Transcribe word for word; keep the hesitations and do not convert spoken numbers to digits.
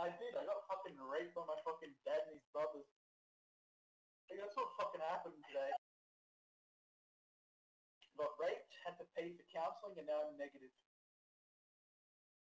I did. I got fucking raped by my fucking dad and his brothers. Like, that's what fucking happened today. Got raped, had to pay for counselling, and now I'm negative.